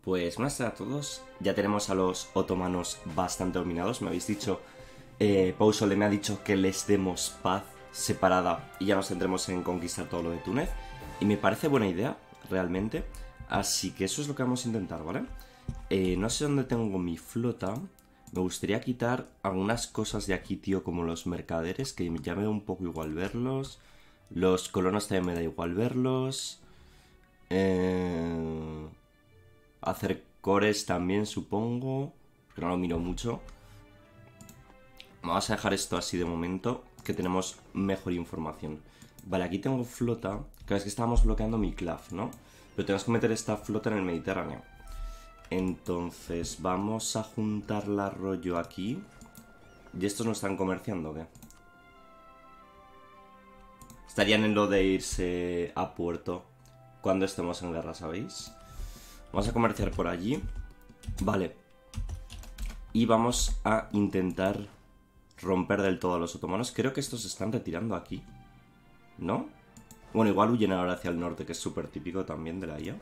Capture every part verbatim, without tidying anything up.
Pues buenas tardes a todos. Ya tenemos a los otomanos bastante dominados. Me habéis dicho, eh, Pausole me ha dicho que les demos paz separada y ya nos centremos en conquistar todo lo de Túnez. Y me parece buena idea, realmente. Así que eso es lo que vamos a intentar, ¿vale? Eh, no sé dónde tengo mi flota. Me gustaría quitar algunas cosas de aquí, tío, como los mercaderes, que ya me da un poco igual verlos. Los colonos también me da igual verlos. Eh... Hacer cores también, supongo, porque no lo miro mucho. Vamos a dejar esto así de momento, que tenemos mejor información. Vale, aquí tengo flota. Claro, es que estábamos bloqueando mi clav, ¿no? Pero tenemos que meter esta flota en el Mediterráneo. Entonces, vamos a juntar la rollo aquí. ¿Y estos no están comerciando o qué? Estarían en lo de irse a puerto cuando estemos en guerra, ¿sabéis? Vamos a comerciar por allí. Vale. Y vamos a intentar romper del todo a los otomanos. Creo que estos se están retirando aquí, ¿no? Bueno, igual huyen ahora hacia el norte, que es súper típico también de la I A.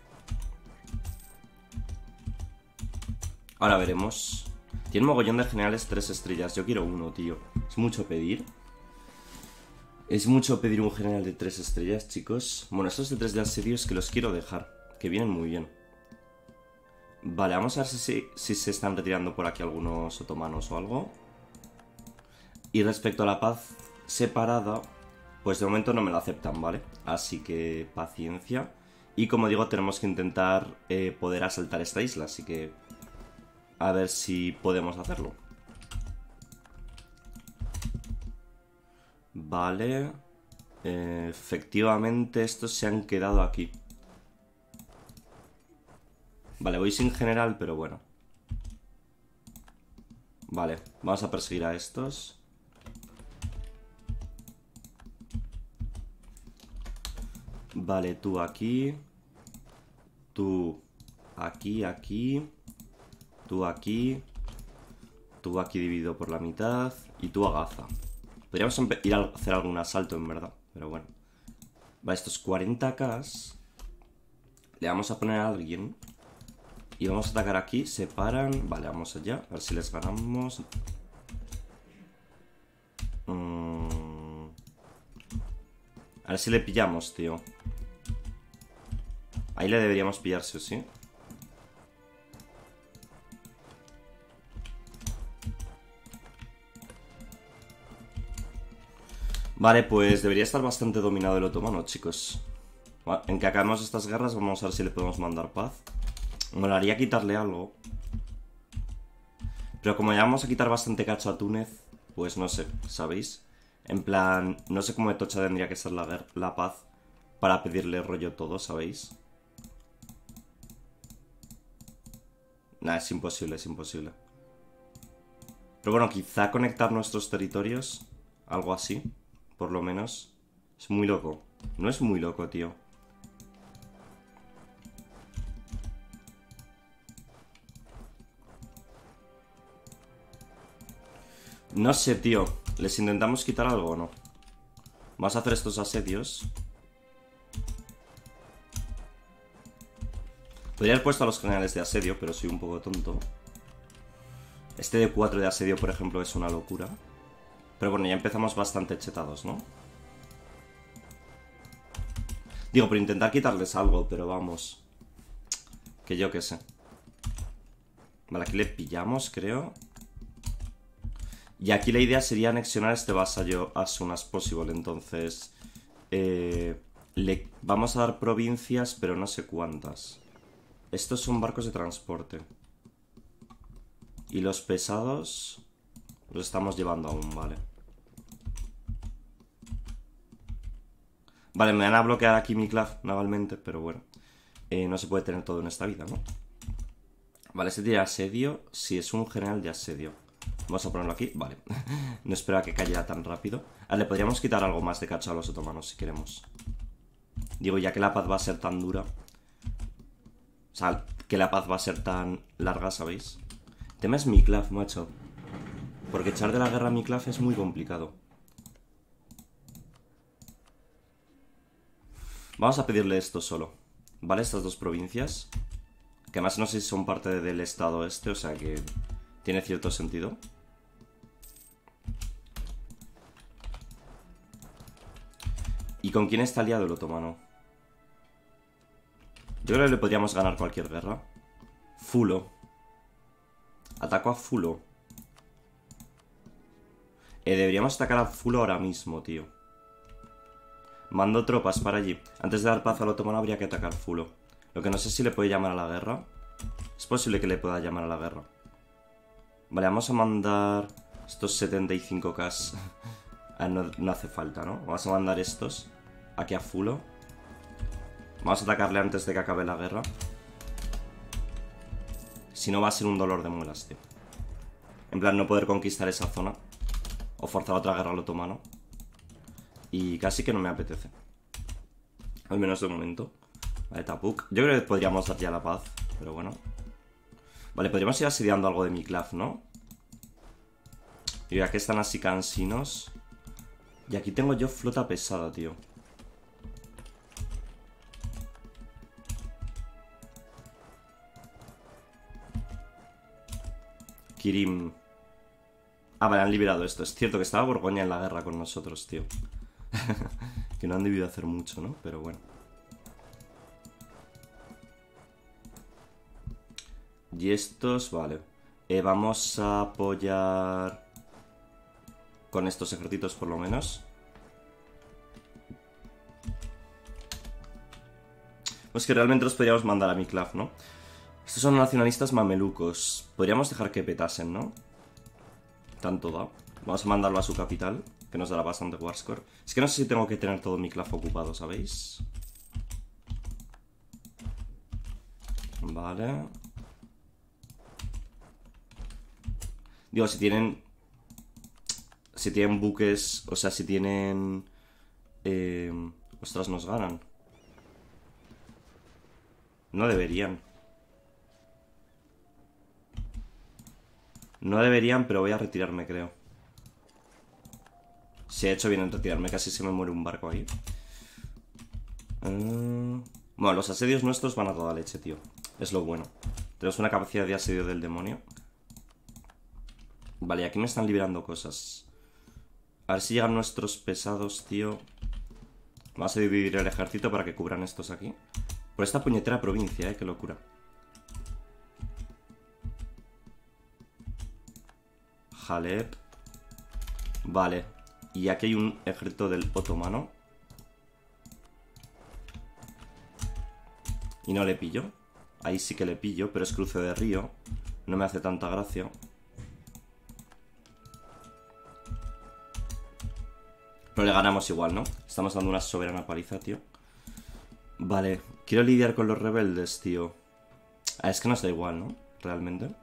Ahora veremos. Tiene un mogollón de generales tres estrellas. Yo quiero uno, tío. Es mucho pedir. Es mucho pedir un general de tres estrellas, chicos. Bueno, estos de tres de asedio es que los quiero dejar, que vienen muy bien. Vale, vamos a ver si, si se están retirando por aquí algunos otomanos o algo. Y respecto a la paz separada, pues de momento no me la aceptan, ¿vale? Así que paciencia. Y como digo, tenemos que intentar eh, poder asaltar esta isla, así que a ver si podemos hacerlo. Vale. Eh, efectivamente, estos se han quedado aquí. Vale, voy sin general, pero bueno. Vale, vamos a perseguir a estos. Vale, tú aquí. Tú aquí, aquí. Tú aquí. Tú aquí dividido por la mitad. Y tú a Gaza. Podríamos ir a hacer algún asalto, en verdad. Pero bueno. Vale, estos cuarenta k. Le vamos a poner a alguien. Y vamos a atacar aquí. Se paran. Vale, vamos allá. A ver si les ganamos. Mm. A ver si le pillamos, tío. Ahí le deberíamos pillar, sí o sí. Vale, pues debería estar bastante dominado el otomano, chicos. En que acabemos estas guerras, vamos a ver si le podemos mandar paz. Me molaría quitarle algo. Pero como ya vamos a quitar bastante cacho a Túnez, pues no sé, ¿sabéis? En plan, no sé cómo de tocha tendría que ser la, la paz para pedirle rollo todo, ¿sabéis? Nah, es imposible, es imposible. Pero bueno, quizá conectar nuestros territorios, algo así, por lo menos. Es muy loco. No es muy loco, tío. No sé, tío. ¿Les intentamos quitar algo o no? Vamos a hacer estos asedios. Podría haber puesto a los generales de asedio, pero soy un poco tonto. Este de cuatro de asedio, por ejemplo, es una locura. Pero bueno, ya empezamos bastante chetados, ¿no? Digo, por intentar quitarles algo, pero vamos. Que yo qué sé. Vale, aquí le pillamos, creo. Y aquí la idea sería anexionar este vasallo as soon as possible. Entonces, eh, le vamos a dar provincias, pero no sé cuántas. Estos son barcos de transporte. Y los pesados los estamos llevando aún, vale. Vale, me van a bloquear aquí mi clav navalmente, pero bueno. Eh, no se puede tener todo en esta vida, ¿no? Vale, este tiene asedio. Sí, es un general de asedio. Vamos a ponerlo aquí, vale. No esperaba que cayera tan rápido. Ah, le podríamos quitar algo más de cacho a los otomanos si queremos. Digo, ya que la paz va a ser tan dura. O sea, que la paz va a ser tan larga, ¿sabéis? El tema es mi clav, macho. Porque echar de la guerra a mi clav es muy complicado. Vamos a pedirle esto solo. ¿Vale? Estas dos provincias. Que además no sé si son parte del estado este, o sea que tiene cierto sentido. ¿Y con quién está aliado el otomano? Yo creo que le podríamos ganar cualquier guerra. Fulo. Ataco a Fulo. Eh, deberíamos atacar a Fulo ahora mismo, tío. Mando tropas para allí. Antes de dar paz al otomano habría que atacar Fulo. Lo que no sé si le puede llamar a la guerra. Es posible que le pueda llamar a la guerra. Vale, vamos a mandar estos setenta y cinco K. Ah, no, no hace falta, ¿no? Vamos a mandar estos aquí a Fulo. Vamos a atacarle antes de que acabe la guerra. Si no va a ser un dolor de muelas, tío. En plan, no poder conquistar esa zona. O forzar otra guerra al otomano. Y casi que no me apetece. Al menos de momento. Vale, Tapuk. Yo creo que podríamos dar ya la paz. Pero bueno. Vale, podríamos ir asediando algo de Miklav, ¿no? Y aquí están así cansinos. Y aquí tengo yo flota pesada, tío. Kirim. Ah, vale, han liberado esto. Es cierto que estaba Borgoña en la guerra con nosotros, tío. Que no han debido hacer mucho, ¿no? Pero bueno. Y estos, vale. Eh, vamos a apoyar con estos ejércitos por lo menos. Pues que realmente los podríamos mandar a Miklav, ¿no? Estos son nacionalistas mamelucos. Podríamos dejar que petasen, ¿no? Tanto da. Vamos a mandarlo a su capital, que nos dará bastante warscore. Es que no sé si tengo que tener todo Miklav ocupado, ¿sabéis? Vale. Digo, si tienen... Si tienen buques... O sea, si tienen... Eh, ostras, nos ganan. No deberían. No deberían, pero voy a retirarme, creo. Si he hecho bien en retirarme, casi se me muere un barco ahí. Uh... Bueno, los asedios nuestros van a toda leche, tío. Es lo bueno. Tenemos una capacidad de asedio del demonio. Vale, aquí me están liberando cosas. A ver si llegan nuestros pesados, tío. Vamos a dividir el ejército para que cubran estos aquí. Por esta puñetera provincia, eh, qué locura. Halep. Vale. Y aquí hay un ejército del otomano. Y no le pillo. Ahí sí que le pillo, pero es cruce de río. No me hace tanta gracia. Pero le ganamos igual, ¿no? Estamos dando una soberana paliza, tío. Vale. Quiero lidiar con los rebeldes, tío. Ah, es que nos da igual, ¿no? Realmente.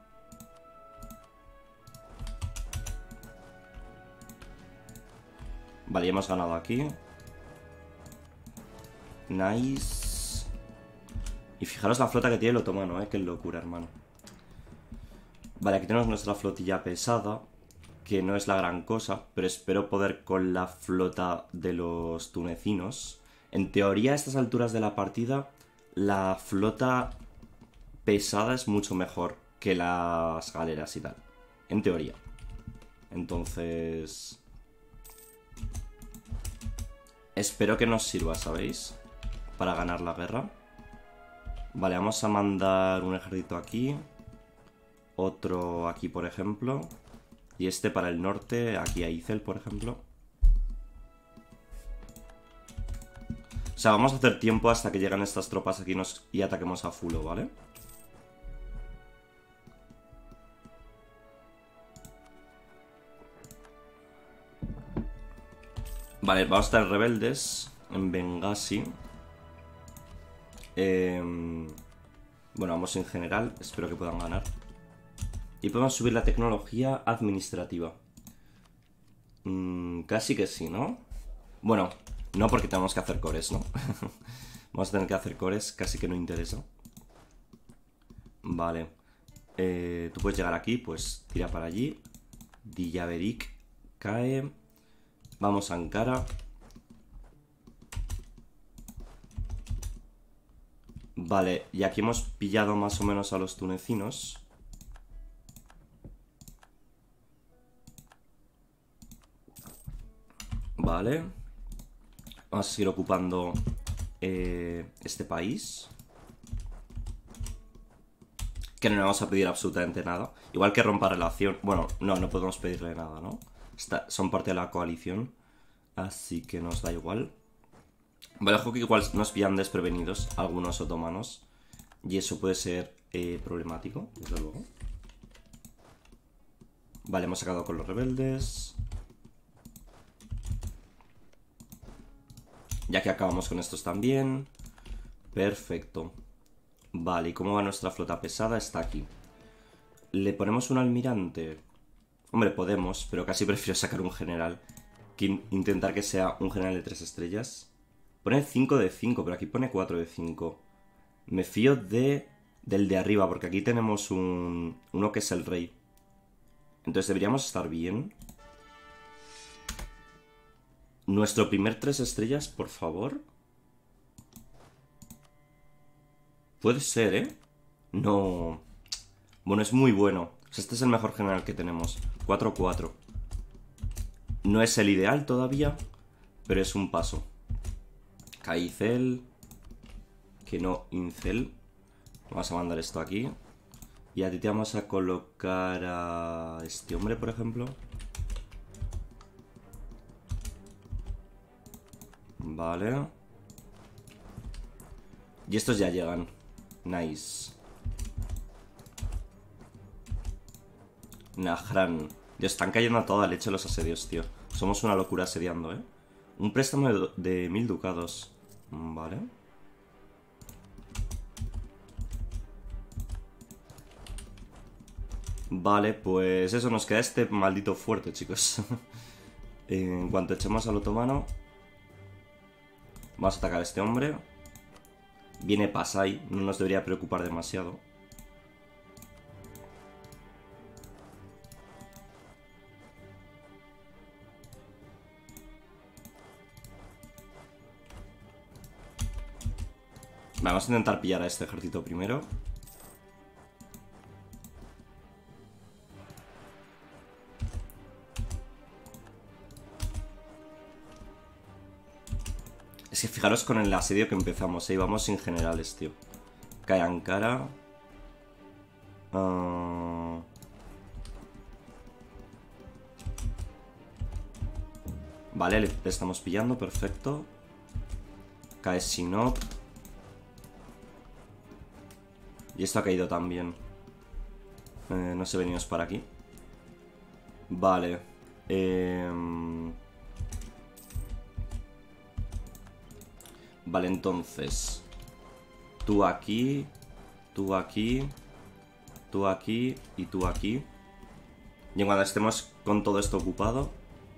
Vale, ya hemos ganado aquí. Nice. Y fijaros la flota que tiene el otomano, eh. Qué locura, hermano. Vale, aquí tenemos nuestra flotilla pesada. Que no es la gran cosa, pero espero poder con la flota de los tunecinos. En teoría, a estas alturas de la partida, la flota pesada es mucho mejor que las galeras y tal. En teoría. Entonces... espero que nos sirva, ¿sabéis? Para ganar la guerra. Vale, vamos a mandar un ejército aquí. Otro aquí, por ejemplo. Y este para el norte, aquí a Izel, por ejemplo. O sea, vamos a hacer tiempo hasta que lleguen estas tropas aquí nos... y ataquemos a Fulo, ¿vale? Vale, vamos a estar rebeldes en Benghazi. Eh... Bueno, vamos en general, espero que puedan ganar. Y podemos subir la tecnología administrativa. Mm, casi que sí, ¿no? Bueno, no porque tenemos que hacer cores, ¿no? Vamos a tener que hacer cores, casi que no interesa. Vale. Eh, tú puedes llegar aquí, pues tira para allí. Dillaverik cae. Vamos a Ankara. Vale, y aquí hemos pillado más o menos a los tunecinos. Vale. Vamos a seguir ocupando eh, este país. Que no le vamos a pedir absolutamente nada. Igual que rompa relación. Bueno, no, no podemos pedirle nada, ¿no? Está, son parte de la coalición. Así que nos da igual. Vale, ojo que igual nos pillan desprevenidos algunos otomanos. Y eso puede ser eh, problemático, desde luego. Vale, hemos sacado con los rebeldes. Ya que acabamos con estos también. Perfecto. Vale, ¿y cómo va nuestra flota pesada? Está aquí. ¿Le ponemos un almirante? Hombre, podemos, pero casi prefiero sacar un general que in intentar que sea un general de tres estrellas. Pone cinco de cinco, pero aquí pone cuatro de cinco. Me fío de del de arriba, porque aquí tenemos un uno que es el rey. Entonces deberíamos estar bien. Nuestro primer tres estrellas, por favor. Puede ser, ¿eh? No... Bueno, es muy bueno. Este es el mejor general que tenemos. cuatro cuatro. No es el ideal todavía, pero es un paso. Caicel. Que no, Incel. Vamos a mandar esto aquí. Y a ti te vamos a colocar a este hombre, por ejemplo. Vale. Y estos ya llegan. Nice. Najran. Dios, están cayendo a toda leche los asedios, tío. Somos una locura asediando, ¿eh? Un préstamo de, de mil ducados. Vale. Vale, pues eso, nos queda este maldito fuerte, chicos. En cuanto echemos al otomano, vamos a atacar a este hombre. Viene Pasai, no nos debería preocupar demasiado. Vamos a intentar pillar a este ejército primero. Es que fijaros con el asedio que empezamos, ¿eh? Vamos sin generales, tío. Cae Ankara. Uh... Vale, le estamos pillando, perfecto. Cae Sinop. Y esto ha caído también. Eh, no sé, venimos para aquí. Vale. Eh... Vale, entonces. Tú aquí. Tú aquí. Tú aquí. Y tú aquí. Y cuando estemos con todo esto ocupado.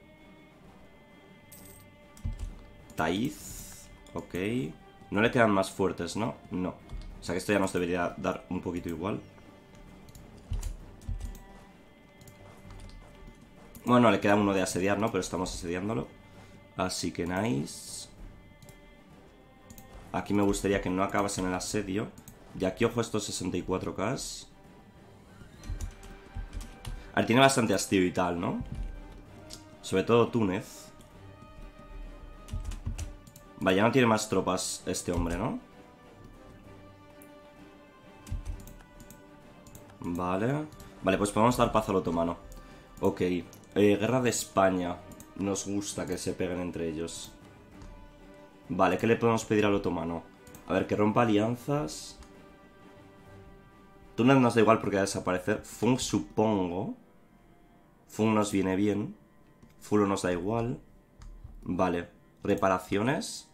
Taiz. Ok. No le quedan más fuertes, ¿no? No. O sea que esto ya nos debería dar un poquito igual. Bueno, le queda uno de asediar, ¿no? Pero estamos asediándolo. Así que nice. Aquí me gustaría que no acabasen el asedio. Y aquí, ojo, estos sesenta y cuatro K. A ver, tiene bastante hastío y tal, ¿no? Sobre todo Túnez. Vale, ya no tiene más tropas este hombre, ¿no? Vale. Vale, pues podemos dar paz al otomano. Ok. Eh, guerra de España. Nos gusta que se peguen entre ellos. Vale, ¿qué le podemos pedir al otomano? A ver, que rompa alianzas. Túnez nos da igual porque va a desaparecer. Fung, supongo. Fung nos viene bien. Fulo nos da igual. Vale. Reparaciones.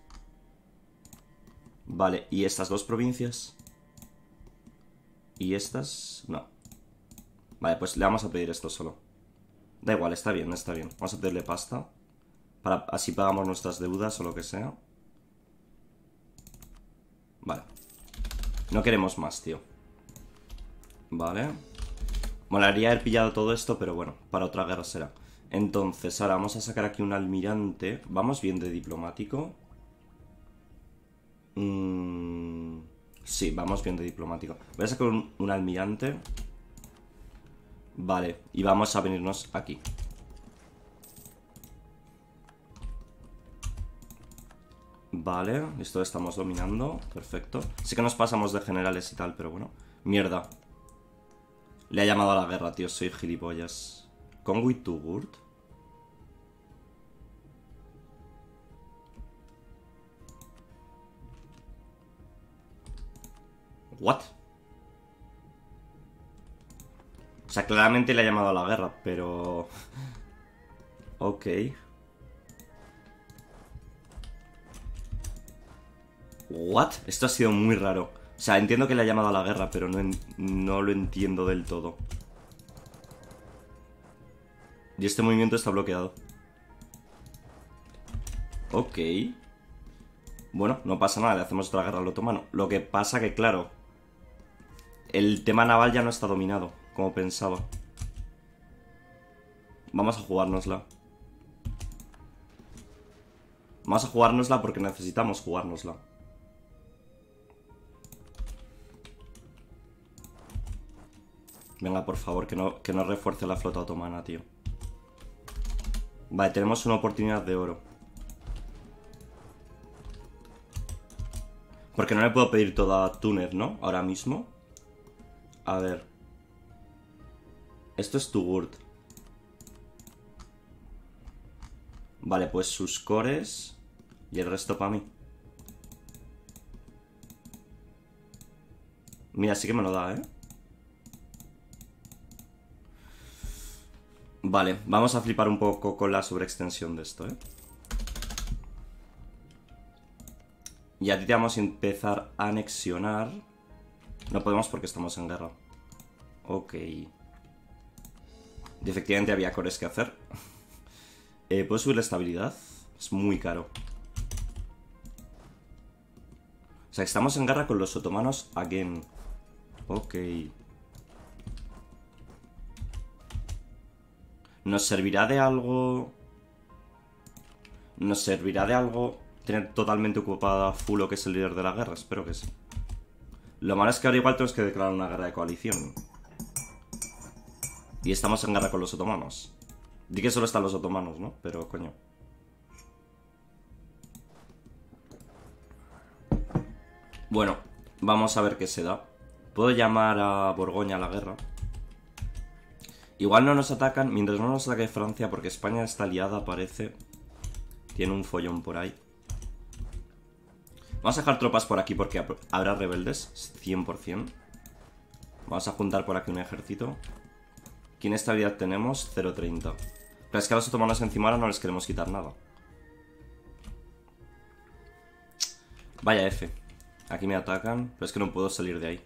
Vale, ¿y estas dos provincias? ¿Y estas? No. Vale, pues le vamos a pedir esto solo. Da igual, está bien, está bien. Vamos a pedirle pasta. Para, así pagamos nuestras deudas o lo que sea. Vale. No queremos más, tío. Vale. Molaría haber pillado todo esto, pero bueno, para otra guerra será. Entonces, ahora vamos a sacar aquí un almirante. Vamos bien de diplomático. Mm, Sí, vamos bien de diplomático. Voy a sacar un, un almirante. Vale, y vamos a venirnos aquí. Vale, esto estamos dominando. Perfecto. Sí que nos pasamos de generales y tal, pero bueno. Mierda. Le ha llamado a la guerra, tío. Soy gilipollas. Conway Tugurt. What? O sea, claramente le ha llamado a la guerra, pero... Ok. What? Esto ha sido muy raro. O sea, entiendo que le ha llamado a la guerra, pero no, en... no lo entiendo del todo. Y este movimiento está bloqueado. Ok. Bueno, no pasa nada, le hacemos otra guerra al otomano. Lo que pasa que, claro, el tema naval ya no está dominado, como pensaba. Vamos a jugárnosla. Vamos a jugárnosla porque necesitamos jugárnosla. Venga, por favor, que no, que no refuerce la flota otomana, tío. Vale, tenemos una oportunidad de oro. Porque no le puedo pedir todo a Túnez, ¿no? Ahora mismo. A ver. Esto es Tugurt. Vale, pues sus cores. Y el resto para mí. Mira, sí que me lo da, ¿eh? Vale, vamos a flipar un poco con la sobreextensión de esto, ¿eh? Y a ti te vamos a empezar a anexionar. No podemos porque estamos en guerra. Ok. Y efectivamente había cores que hacer. eh, ¿Puedo subir la estabilidad? Es muy caro. O sea, estamos en guerra con los otomanos again. Ok. ¿Nos servirá de algo? ¿Nos servirá de algo tener totalmente ocupada Fulo, que es el líder de la guerra? Espero que sí. Lo malo es que ahora igual tenemos que declarar una guerra de coalición. Y estamos en guerra con los otomanos. Di que solo están los otomanos, ¿no? Pero, coño. Bueno, vamos a ver qué se da. Puedo llamar a Borgoña a la guerra. Igual no nos atacan, mientras no nos ataque Francia, porque España está aliada, parece. Tiene un follón por ahí. Vamos a dejar tropas por aquí porque habrá rebeldes, cien por cien. Vamos a juntar por aquí un ejército. ¿Qué inestabilidad tenemos? cero coma treinta. Pero es que a los otomanos encima ahora no les queremos quitar nada. Vaya F. Aquí me atacan, pero es que no puedo salir de ahí.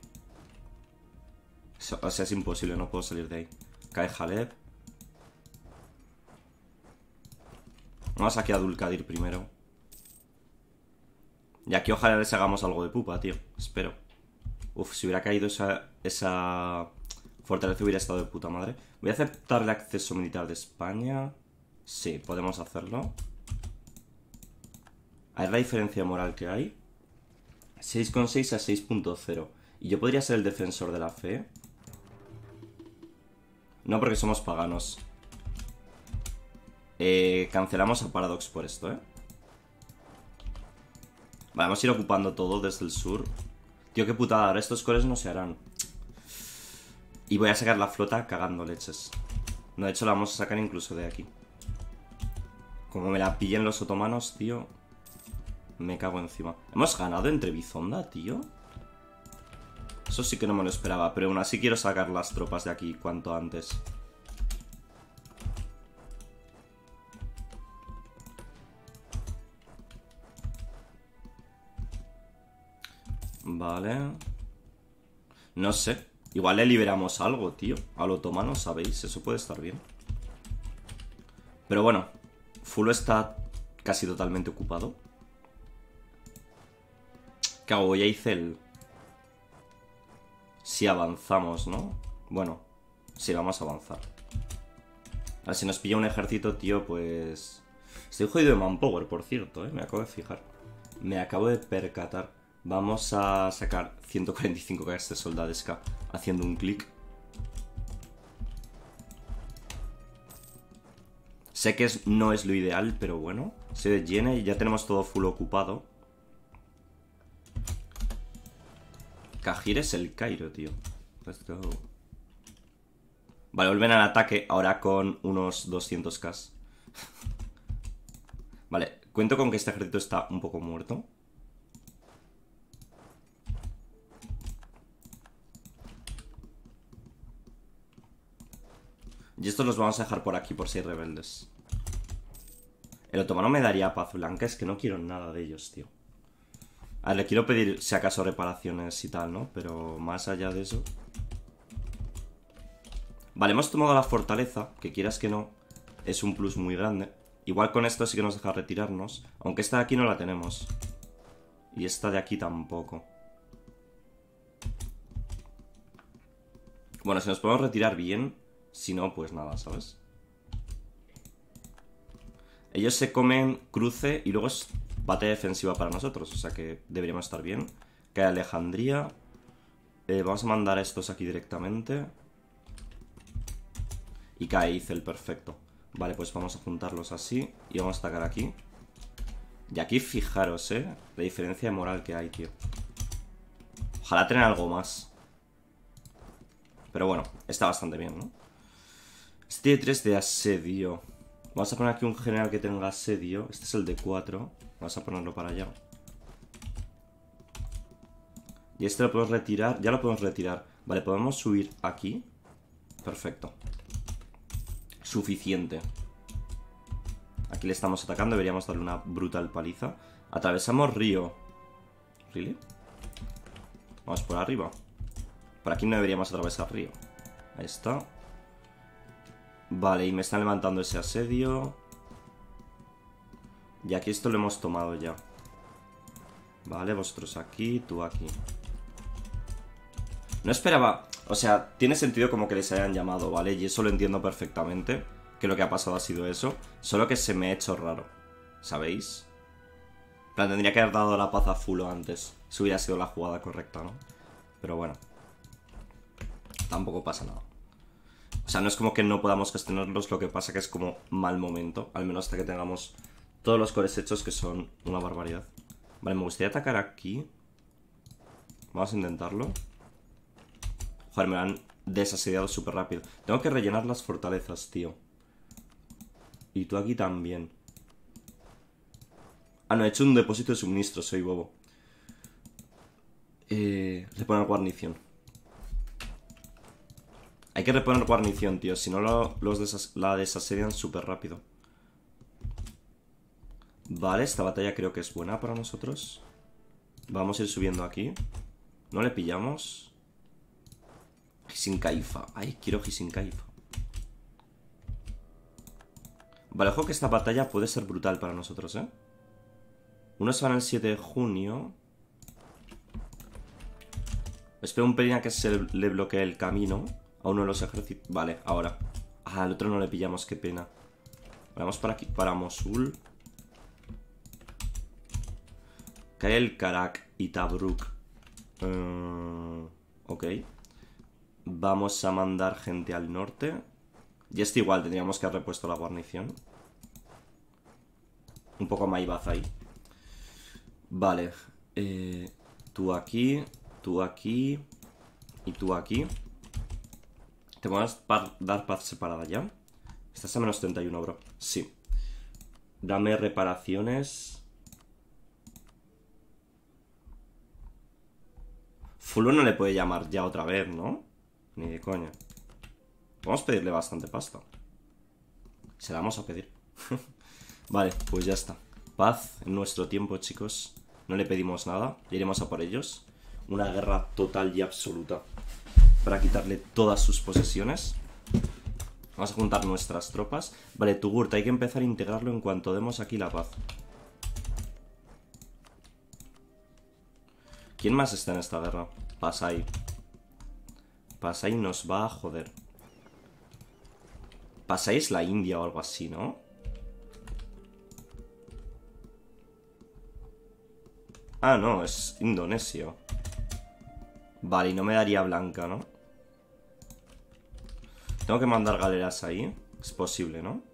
O sea, es imposible, no puedo salir de ahí. Cae Jaleb. Vamos aquí a Dulkadir primero. Y aquí ojalá les hagamos algo de pupa, tío. Espero. Uf, si hubiera caído esa, esa fortaleza hubiera estado de puta madre. Voy a aceptar el acceso militar de España. Sí, podemos hacerlo. A ver la diferencia moral que hay. seis coma seis a seis punto cero. ¿Y yo podría ser el defensor de la fe? No, porque somos paganos. Eh, cancelamos a Paradox por esto, ¿eh? Vale, vamos a ir ocupando todo desde el sur. Tío, qué putada, ahora estos cores no se harán. Y voy a sacar la flota cagando leches. No, de hecho la vamos a sacar incluso de aquí. Como me la pillen los otomanos, tío. Me cago encima. ¿Hemos ganado entre Bizonda, tío? Eso sí que no me lo esperaba, pero aún así quiero sacar las tropas de aquí cuanto antes. Vale. No sé. Igual le liberamos algo, tío. Al otomano, ¿sabéis? Eso puede estar bien. Pero bueno. Fulo está casi totalmente ocupado. ¿Qué hago? Ya hice el... Si avanzamos, ¿no? Bueno. Sí, vamos a avanzar. A ver, si nos pilla un ejército, tío, pues... Estoy jodido de manpower, por cierto, ¿eh? Me acabo de fijar. Me acabo de percatar. Vamos a sacar ciento cuarenta y cinco K de soldadesca haciendo un clic. Sé que es, no es lo ideal, pero bueno. Se llena y ya tenemos todo full ocupado. Cajir es el Cairo, tío. Let's go. Vale, vuelven al ataque ahora con unos doscientos K. Vale, cuento con que este ejército está un poco muerto. Y estos los vamos a dejar por aquí por si hay rebeldes. El otomano me daría paz blanca, es que no quiero nada de ellos, tío. A ver, le quiero pedir si acaso reparaciones y tal, ¿no? Pero más allá de eso... Vale, hemos tomado la fortaleza, que quieras que no, es un plus muy grande. Igual con esto sí que nos deja retirarnos, aunque esta de aquí no la tenemos. Y esta de aquí tampoco. Bueno, si nos podemos retirar bien, si no, pues nada, ¿sabes? Ellos se comen cruce y luego es batalla defensiva para nosotros, o sea que deberíamos estar bien. Cae Alejandría. Eh, vamos a mandar a estos aquí directamente. Y cae Izel, perfecto. Vale, pues vamos a juntarlos así y vamos a atacar aquí. Y aquí fijaros, eh, la diferencia de moral que hay, tío. Ojalá tener algo más. Pero bueno, está bastante bien, ¿no? Este tiene tres de asedio. Vamos a poner aquí un general que tenga asedio. Este es el de cuatro. Vamos a ponerlo para allá. Y este lo podemos retirar. Ya lo podemos retirar. Vale, podemos subir aquí. Perfecto. Suficiente. Aquí le estamos atacando. Deberíamos darle una brutal paliza. Atravesamos río. ¿Really? Vamos por arriba. Por aquí no deberíamos atravesar río. Ahí está. Vale, y me están levantando ese asedio. Y aquí esto lo hemos tomado ya. Vale, vosotros aquí, tú aquí. No esperaba... O sea, tiene sentido como que les hayan llamado, ¿vale? Y eso lo entiendo perfectamente. Que lo que ha pasado ha sido eso. Solo que se me ha hecho raro. ¿Sabéis? En plan, tendría que haber dado la paz a Fulo antes. Si hubiera sido la jugada correcta, ¿no? Pero bueno. Tampoco pasa nada. O sea, no es como que no podamos gestionarlos, lo que pasa que es como mal momento. Al menos hasta que tengamos todos los cores hechos, que son una barbaridad. Vale, me gustaría atacar aquí. Vamos a intentarlo. Joder, me lo han desasediado súper rápido. Tengo que rellenar las fortalezas, tío. Y tú aquí también. Ah, no, he hecho un depósito de suministro, soy bobo. Eh, reponer guarnición. Hay que reponer guarnición, tío. Si no, lo, los desas la desasedian súper rápido. Vale, esta batalla creo que es buena para nosotros. Vamos a ir subiendo aquí. No le pillamos. Hisinkaifa. Ay, quiero Hisinkaifa. Vale, ojo que esta batalla puede ser brutal para nosotros, ¿eh? Unos van el siete de junio. Espero un pelín a que se le bloquee el camino a uno de los ejércitos. Vale, ahora. Ah, al otro no le pillamos, qué pena. Vamos para aquí, para Mosul. Cae el Karak y Tabruk. Uh, ok. Vamos a mandar gente al norte. Y este igual, tendríamos que haber repuesto la guarnición. Un poco Maibaz ahí. Vale. Eh, tú aquí, tú aquí y tú aquí. ¿Te puedes dar paz separada ya? Estás a menos treinta y uno, bro. Sí. Dame reparaciones. Fulo no le puede llamar ya otra vez, ¿no? Ni de coña. Vamos a pedirle bastante pasta. Se la vamos a pedir. Vale, pues ya está. Paz en nuestro tiempo, chicos. No le pedimos nada. Iremos a por ellos. Una guerra total y absoluta para quitarle todas sus posesiones. Vamos a juntar nuestras tropas. Vale, Tugurt, hay que empezar a integrarlo en cuanto demos aquí la paz. ¿Quién más está en esta guerra? Pasai. Pasai nos va a joder. Pasai es la India o algo así, ¿no? Ah, no, es Indonesio. Vale, y no me daría blanca, ¿no? Tengo que mandar galeras ahí. Es posible, ¿no?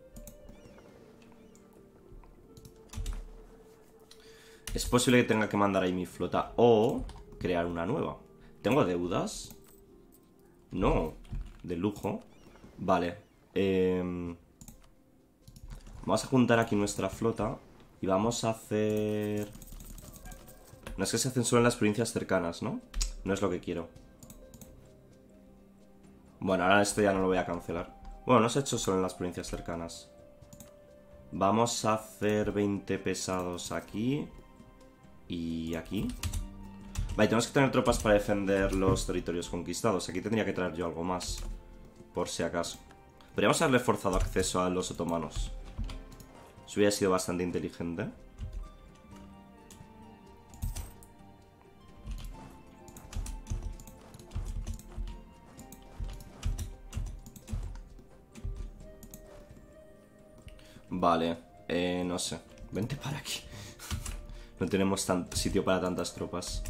Es posible que tenga que mandar ahí mi flota o crear una nueva. ¿Tengo deudas? No. De lujo. Vale. Eh... Vamos a juntar aquí nuestra flota y vamos a hacer... No es que se hacen solo en las provincias cercanas, ¿no? No es lo que quiero. Bueno, ahora esto ya no lo voy a cancelar. Bueno, no se ha hecho solo en las provincias cercanas. Vamos a hacer veinte pesados aquí. Y aquí. Vale, tenemos que tener tropas para defender los territorios conquistados. Aquí tendría que traer yo algo más, por si acaso. Podríamos haberle forzado acceso a los otomanos. Eso hubiera sido bastante inteligente. Vale, eh, no sé. Vente para aquí. No tenemos tanto sitio para tantas tropas.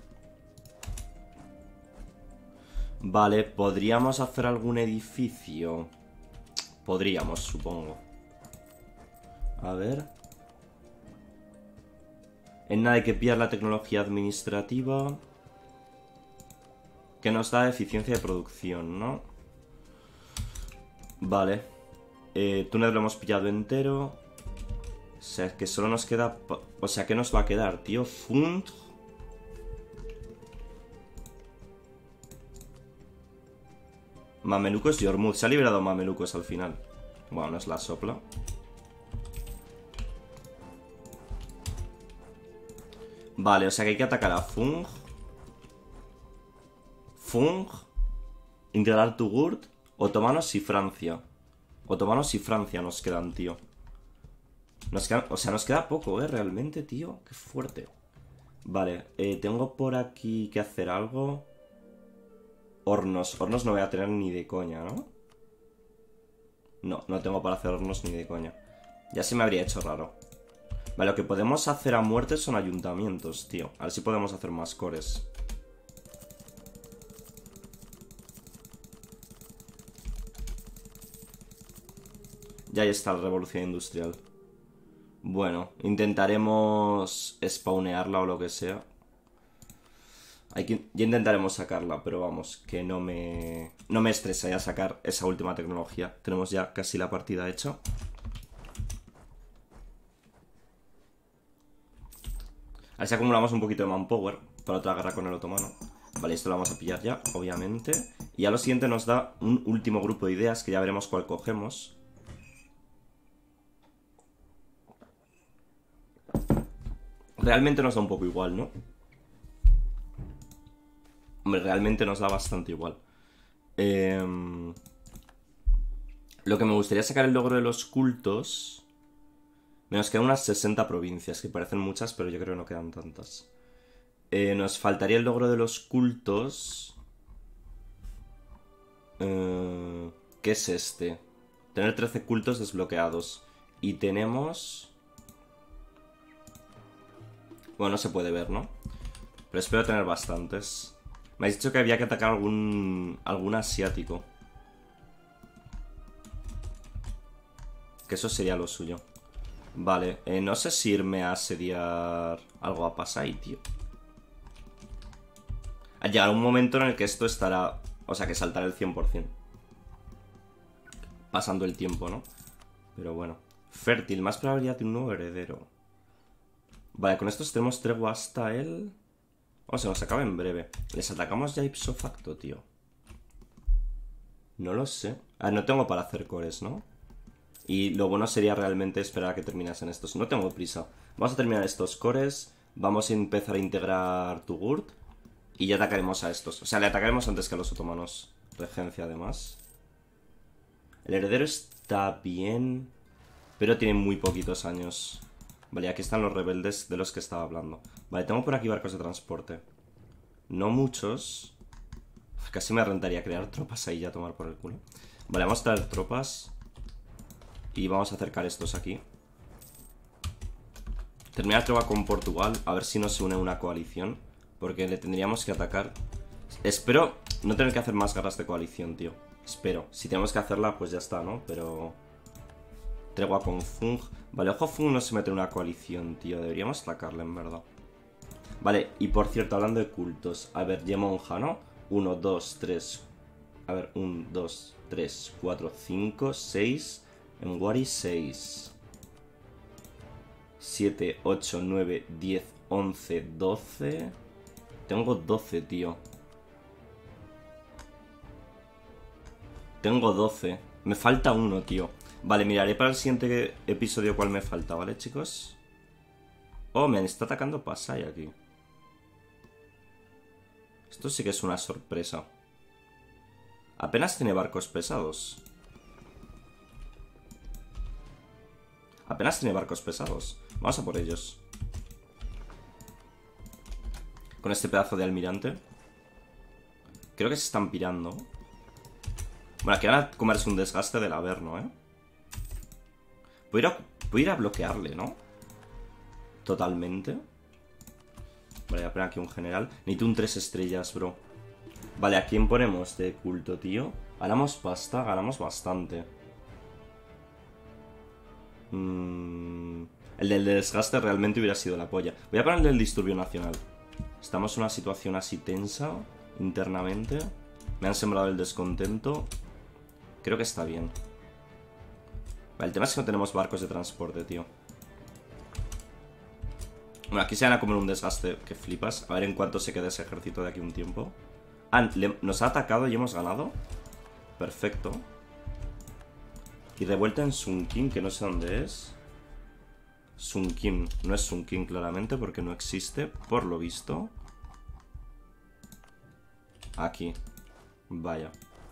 Vale, ¿podríamos hacer algún edificio? Podríamos, supongo. A ver. En nada hay que pillar la tecnología administrativa. Que nos da eficiencia de producción, ¿no? Vale. Eh, túnel lo hemos pillado entero. O sea, que solo nos queda... O sea, ¿qué nos va a quedar, tío? Fund. Mamelucos y Ormuz. Se ha liberado Mamelucos al final. Bueno, no es la sopla. Vale, o sea que hay que atacar a Fung. Fung. Integrar Tugurt. Otomanos y Francia. Otomanos y Francia nos quedan, tío. Nos queda, o sea, nos queda poco, ¿eh? Realmente, tío. Qué fuerte. Vale, eh, tengo por aquí que hacer algo. Hornos. Hornos no voy a tener ni de coña, ¿no? No, no tengo para hacer hornos ni de coña. Ya se me habría hecho raro. Vale, lo que podemos hacer a muerte son ayuntamientos, tío. A ver si podemos hacer más cores. Ya ahí está la revolución industrial. Bueno, intentaremos spawnearla o lo que sea. Hay que... Ya intentaremos sacarla, pero vamos, que no me... No me estresa ya sacar esa última tecnología. Tenemos ya casi la partida hecha. A ver si acumulamos un poquito de manpower para otra guerra con el otomano. Vale, esto lo vamos a pillar ya, obviamente. Y a lo siguiente nos da un último grupo de ideas, que ya veremos cuál cogemos. Realmente nos da un poco igual, ¿no? Hombre, realmente nos da bastante igual. Eh... Lo que me gustaría sacar el logro de los cultos... Nos quedan unas sesenta provincias, que parecen muchas, pero yo creo que no quedan tantas. Eh, nos faltaría el logro de los cultos. Eh, ¿Qué es este? Tener trece cultos desbloqueados. Y tenemos... Bueno, no se puede ver, ¿no? Pero espero tener bastantes. Me habéis dicho que había que atacar algún... algún asiático. Que eso sería lo suyo. Vale, eh, no sé si irme a asediar algo a Pasai, tío. Llegará un momento en el que esto estará... O sea, que saltará el cien por cien. Pasando el tiempo, ¿no? Pero bueno. Fértil, más probabilidad de un nuevo heredero. Vale, con estos tenemos tregua hasta el... O sea, nos acaba en breve. Les atacamos ya ipso facto, tío. No lo sé. Ah, no tengo para hacer cores, ¿no? Y lo bueno sería realmente esperar a que terminasen estos. No tengo prisa. Vamos a terminar estos cores. Vamos a empezar a integrar Tugurt. Y ya atacaremos a estos. O sea, le atacaremos antes que a los otomanos. Regencia, además. El heredero está bien. Pero tiene muy poquitos años. Vale, aquí están los rebeldes de los que estaba hablando. Vale, tengo por aquí barcos de transporte. No muchos. Casi me rentaría crear tropas ahí ya a tomar por el culo. Vale, vamos a traer tropas. Y vamos a acercar estos aquí. Termina la tregua con Portugal, a ver si nos se une una coalición. Porque le tendríamos que atacar. Espero no tener que hacer más guerras de coalición, tío. Espero. Si tenemos que hacerla, pues ya está, ¿no? Pero... Tregua con Fung. Vale, ojo, Fung no se mete en una coalición, tío. Deberíamos atacarle, en verdad. Vale, y por cierto, hablando de cultos. A ver, Yemonja, ¿no? uno, dos, tres. A ver, uno, dos, tres, cuatro, cinco, seis. En Wari, seis. siete, ocho, nueve, diez, once, doce. Tengo doce, tío. Tengo doce. Me falta uno, tío. Vale, miraré para el siguiente episodio cuál me falta, ¿vale, chicos? Oh, me está atacando Pasai aquí. Esto sí que es una sorpresa. Apenas tiene barcos pesados. Apenas tiene barcos pesados. Vamos a por ellos. Con este pedazo de almirante. Creo que se están pirando. Bueno, aquí van a comerse un desgaste del Averno, ¿eh? Voy a, ir a, voy a ir a bloquearle, ¿no? Totalmente. Vale, voy a poner aquí un general. Necesito un tres estrellas, bro. Vale, ¿a quién ponemos de culto, tío? Ganamos pasta, ganamos bastante. Mm, el del desgaste realmente hubiera sido la polla. Voy a poner el del disturbio nacional. Estamos en una situación así tensa internamente. Me han sembrado el descontento. Creo que está bien. Vale, el tema es que no tenemos barcos de transporte, tío. Bueno, aquí se van a comer un desgaste que flipas. A ver en cuánto se queda ese ejército de aquí un tiempo. Ah, le, nos ha atacado y hemos ganado. Perfecto. Y de vuelta en Sunkin, que no sé dónde es. Sunkin. No es Sunkin claramente porque no existe, por lo visto. Aquí. Vaya.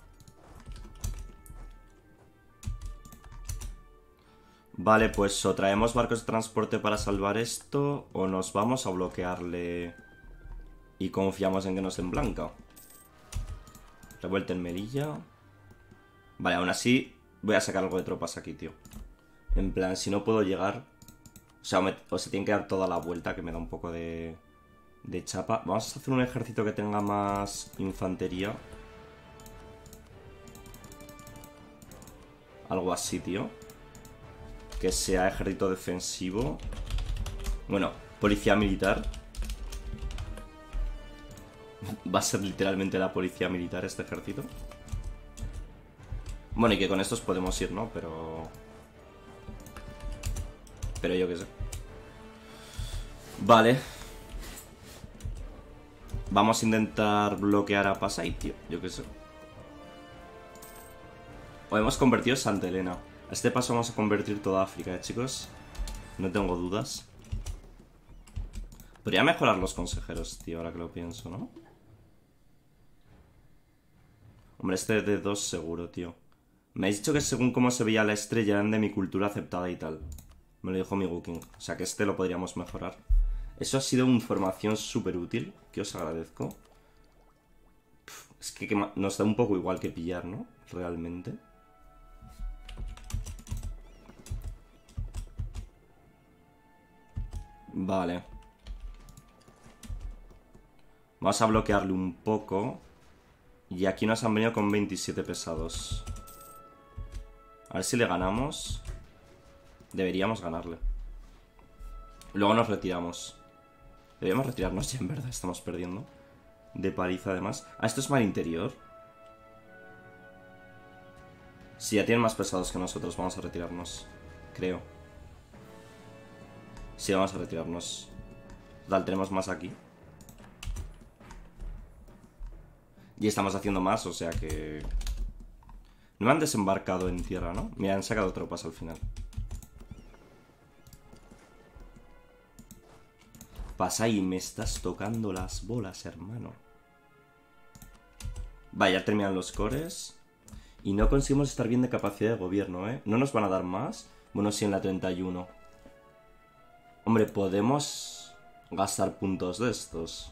Vale, pues o traemos barcos de transporte para salvar esto, o nos vamos a bloquearle y confiamos en que nos den blanca. Revuelta en Melilla. Vale, aún así voy a sacar algo de tropas aquí, tío. En plan, si no puedo llegar... O sea, me, o se tiene que dar toda la vuelta, que me da un poco de, de chapa. Vamos a hacer un ejército que tenga más infantería. Algo así, tío. Que sea ejército defensivo. Bueno, policía militar. Va a ser literalmente la policía militar este ejército. Bueno, y que con estos podemos ir, ¿no? Pero... Pero yo qué sé. Vale. Vamos a intentar bloquear a Pasai, tío. Yo qué sé. O hemos convertido Santa Elena. A este paso vamos a convertir toda África, ¿eh, chicos? No tengo dudas. Podría mejorar los consejeros, tío, ahora que lo pienso, ¿no? Hombre, este de dos seguro, tío. Me has dicho que según cómo se veía la estrella eran de mi cultura aceptada y tal. Me lo dijo mi Wooking. O sea que este lo podríamos mejorar. Eso ha sido información súper útil, que os agradezco. Pff, es que, que nos da un poco igual que pillar, ¿no? Realmente. Vale. Vamos a bloquearle un poco. Y aquí nos han venido con veintisiete pesados. A ver si le ganamos. Deberíamos ganarle. Luego nos retiramos. Deberíamos retirarnos ya, en verdad. Estamos perdiendo. De paliza, además. Ah, esto es mar interior. Si ya tienen más pesados que nosotros, vamos a retirarnos. Creo. Sí, vamos a retirarnos. Total, tenemos más aquí. Y estamos haciendo más, o sea que... No me han desembarcado en tierra, ¿no? Me han sacado tropas al final. Pasa y me estás tocando las bolas, hermano. Vaya, ya terminan los cores. Y no conseguimos estar bien de capacidad de gobierno, ¿eh? ¿No nos van a dar más? Bueno, sí, en la treinta y uno. Hombre, podemos gastar puntos de estos.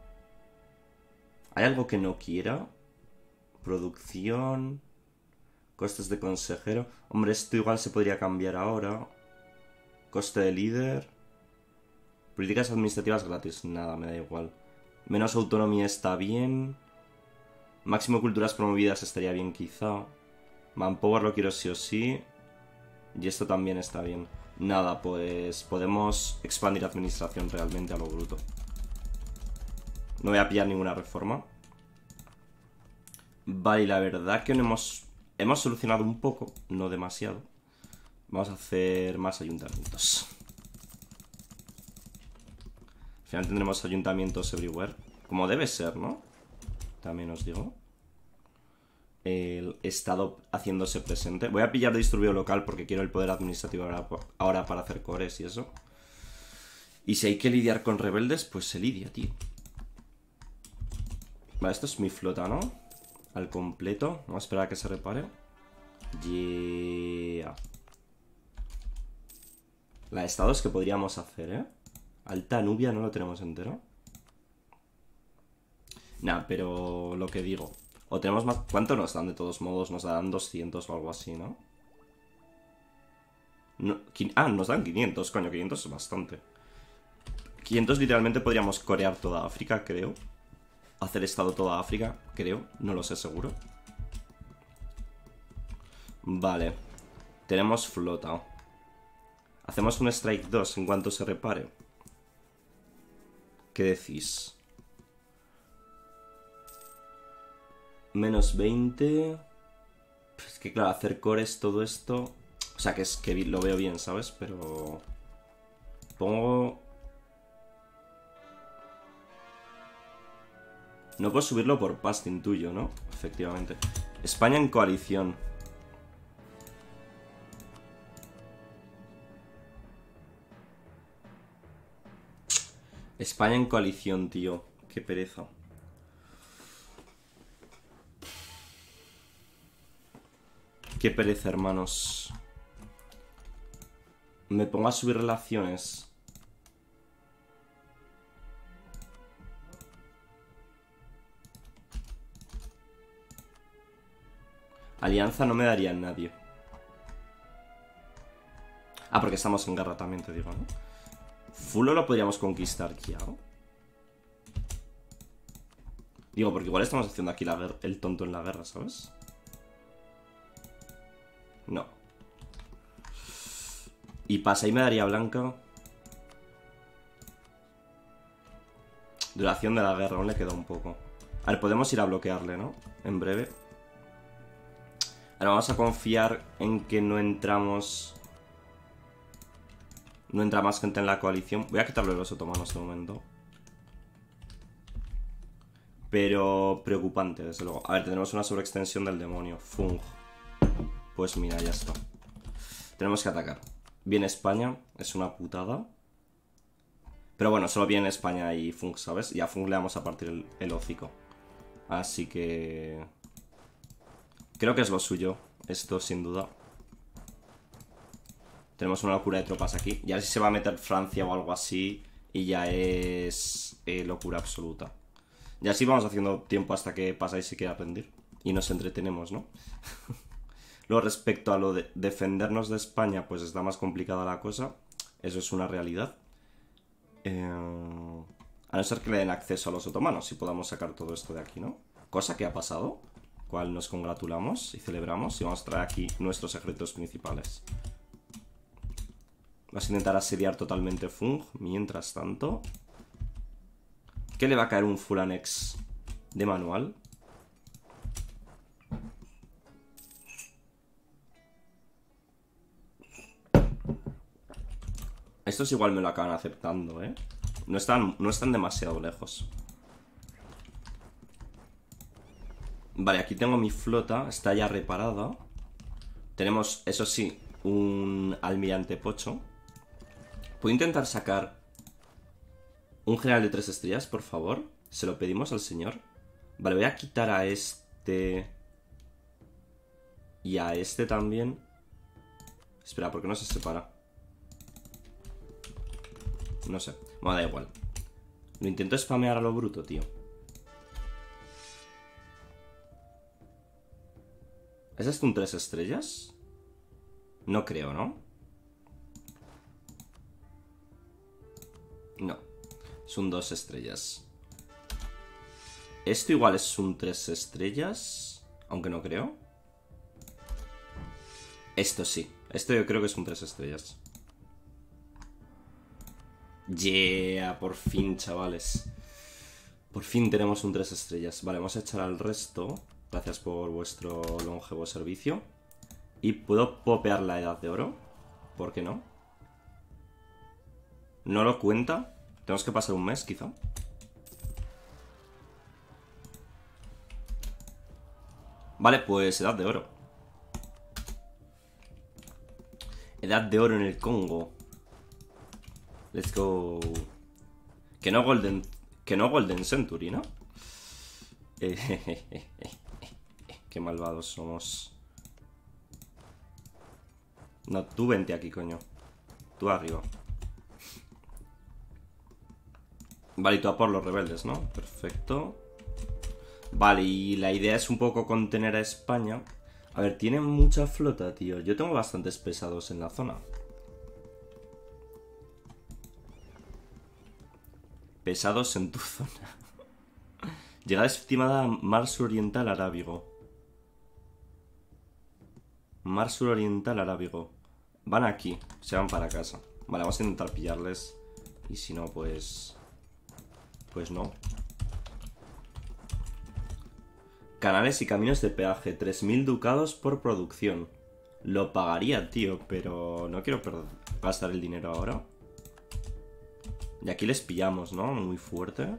¿Hay algo que no quiera? Producción... Costes de consejero. Hombre, esto igual se podría cambiar ahora. Coste de líder. Políticas administrativas gratis. Nada, me da igual. Menos autonomía está bien. Máximo culturas promovidas estaría bien quizá. Manpower lo quiero sí o sí. Y esto también está bien. Nada, pues podemos expandir administración realmente a lo bruto. No voy a pillar ninguna reforma. Vale, y la verdad que no hemos... Hemos solucionado un poco, no demasiado. Vamos a hacer más ayuntamientos. Al final tendremos ayuntamientos everywhere. Como debe ser, ¿no? También os digo. El estado haciéndose presente. Voy a pillar disturbio local porque quiero el poder administrativo ahora, ahora para hacer cores y eso. Y si hay que lidiar con rebeldes, pues se lidia, tío. Vale, esto es mi flota, ¿no? Al completo. Vamos a esperar a que se repare. Yeah. La de estados que podríamos hacer, ¿eh? Alta Nubia no lo tenemos entero. Nah, pero lo que digo. O tenemos más... ¿Cuánto nos dan de todos modos? Nos dan doscientos o algo así, ¿no? no... Ah, nos dan quinientos, coño, quinientos es bastante. quinientos literalmente podríamos corear toda África, creo. Hacer estado toda África, creo. No lo sé seguro. Vale. Tenemos flota. Hacemos un strike dos en cuanto se repare. ¿Qué decís? Menos veinte. Es que claro, hacer cores, todo esto... O sea, que es que lo veo bien, ¿sabes? Pero... Pongo... No puedo subirlo por past, intuyo, ¿no? Efectivamente. España en coalición. España en coalición, tío. Qué pereza. Qué pereza, hermanos. Me pongo a subir relaciones. Alianza no me daría a nadie. Ah, porque estamos en guerra también, te digo, ¿no? Fulo lo podríamos conquistar ya. Digo, porque igual estamos haciendo aquí la guerra, el tonto en la guerra, ¿sabes? No. Y pasa, ahí me daría blanca. Duración de la guerra, aún le queda un poco. A ver, podemos ir a bloquearle, ¿no? En breve. Ahora vamos a confiar en que no entramos... No entra más gente en la coalición. Voy a quitarlo de los otomanos de momento. Pero preocupante, desde luego. A ver, tenemos una sobreextensión del demonio. Fung. Pues mira, ya está. Tenemos que atacar. Viene España, es una putada. Pero bueno, solo viene España y Fung, ¿sabes? Y a Fung le vamos a partir el, el hocico. Así que... Creo que es lo suyo, esto sin duda. Tenemos una locura de tropas aquí. Y ahora sí se va a meter Francia o algo así. Y ya es eh, locura absoluta. Y así vamos haciendo tiempo hasta que pasáis y quiera rendir. Y nos entretenemos, ¿no? Luego respecto a lo de defendernos de España, pues está más complicada la cosa. Eso es una realidad. Eh... A no ser que le den acceso a los otomanos y podamos sacar todo esto de aquí, ¿no? Cosa que ha pasado, cual nos congratulamos y celebramos. Y vamos a traer aquí nuestros ejércitos principales. Vamos a intentar asediar totalmente Fung. Mientras tanto... ¿Qué le va a caer un full annex de manual? Estos igual me lo acaban aceptando, ¿eh? No están, no están demasiado lejos. Vale, aquí tengo mi flota. Está ya reparada. Tenemos, eso sí, un almirante pocho. ¿Puedo intentar sacar un general de tres estrellas, por favor? Se lo pedimos al señor. Vale, voy a quitar a este... Y a este también. Espera, ¿por qué no se separa? No sé, bueno, da igual. Lo intento spamear a lo bruto, tío. ¿Es esto un tres estrellas? No creo, ¿no? No. Es un dos estrellas. Esto igual es un tres estrellas. Aunque no creo. Esto sí. Esto yo creo que es un tres estrellas. Yeah, por fin, chavales. Por fin tenemos un tres estrellas. Vale, vamos a echar al resto. Gracias por vuestro longevo servicio. Y puedo popear la edad de oro. ¿Por qué no? ¿No lo cuenta? Tenemos que pasar un mes, quizá. Vale, pues edad de oro. Edad de oro en el Congo. Let's go. Que no Golden... Que no Golden Century, ¿no? Eh, qué malvados somos. No, tú vente aquí, coño. Tú arriba. Vale, y tú a por los rebeldes, ¿no? Perfecto. Vale, y la idea es un poco contener a España. A ver, tienen mucha flota, tío. Yo tengo bastantes pesados en la zona. Pesados en tu zona. Llegada estimada a Mar Suroriental Arábigo. Mar Suroriental Arábigo. Van aquí, se van para casa. Vale, vamos a intentar pillarles. Y si no, pues... Pues no. Canales y caminos de peaje. tres mil ducados por producción. Lo pagaría, tío, pero no quiero gastar el dinero ahora. Y aquí les pillamos, ¿no? Muy fuerte.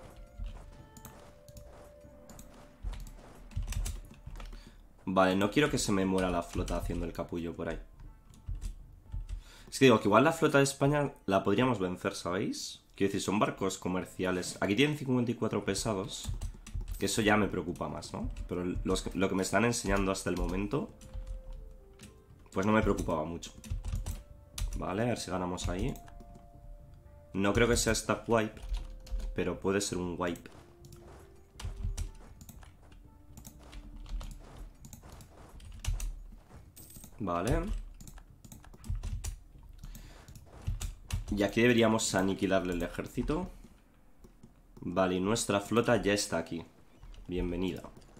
Vale, no quiero que se me muera la flota haciendo el capullo por ahí. Es que digo que igual la flota de España la podríamos vencer, ¿sabéis? Quiero decir, son barcos comerciales. Aquí tienen cincuenta y cuatro pesados. Que eso ya me preocupa más, ¿no? Pero los, lo que me están enseñando hasta el momento, pues no me preocupaba mucho. Vale, a ver si ganamos ahí. No creo que sea stack wipe, pero puede ser un wipe. Vale. Y aquí deberíamos aniquilarle el ejército. Vale, y nuestra flota ya está aquí. Bienvenida.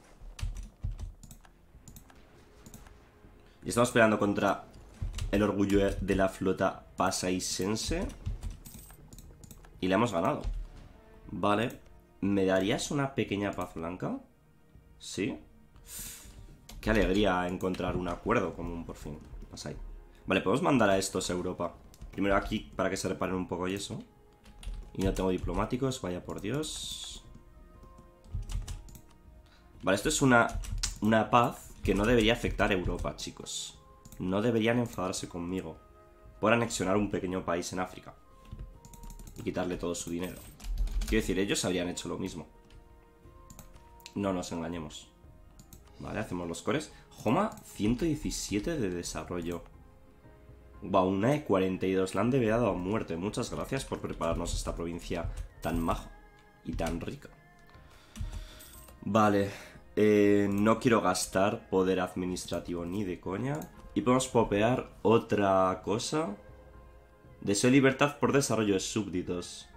Y estamos peleando contra el orgullo de la flota pasaisense. Y le hemos ganado. Vale. ¿Me darías una pequeña paz blanca? ¿Sí? Qué alegría encontrar un acuerdo común por fin. Pasa ahí. Vale, podemos mandar a estos a Europa. Primero aquí para que se reparen un poco y eso. Y no tengo diplomáticos, vaya por Dios. Vale, esto es una, una paz que no debería afectar a Europa, chicos. No deberían enfadarse conmigo por anexionar un pequeño país en África y quitarle todo su dinero. Quiero decir, ellos habrían hecho lo mismo. No nos engañemos. Vale, hacemos los cores. Joma, ciento diecisiete de desarrollo. Wow, una E cuarenta y dos. La han debeado a muerte. Muchas gracias por prepararnos esta provincia tan maja y tan rica. Vale. Eh, no quiero gastar poder administrativo ni de coña. Y podemos popear otra cosa. Deseo libertad por desarrollo de súbditos.